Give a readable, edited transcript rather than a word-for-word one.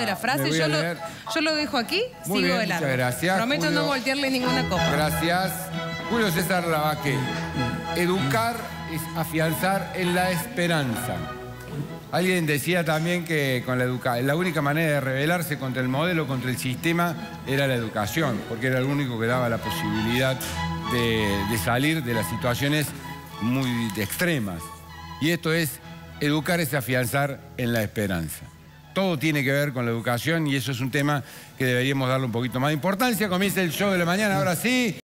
de la frase, yo lo dejo aquí, Muy sigo bien, de largo. muchas gracias. Prometo Julio, no voltearle ninguna copa. Gracias. Julio César Lavaque. Educar es afianzar en la esperanza. Alguien decía también que con la única manera de rebelarse contra el modelo, contra el sistema, era la educación, porque era el único que daba la posibilidad de salir de las situaciones muy extremas. Y esto es, educar es afianzar en la esperanza. Todo tiene que ver con la educación y eso es un tema que deberíamos darle un poquito más de importancia. Comienza el show de la mañana, ahora sí.